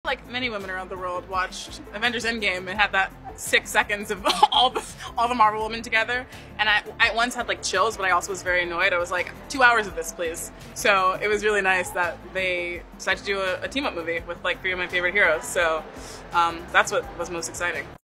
Like many women around the world, watched Avengers Endgame and had that 6 seconds of all the Marvel women together, and I once had like chills, but I also was very annoyed. I was like, 2 hours of this, please. So it was really nice that they decided to do a team-up movie with like 3 of my favorite heroes. So that's what was most exciting.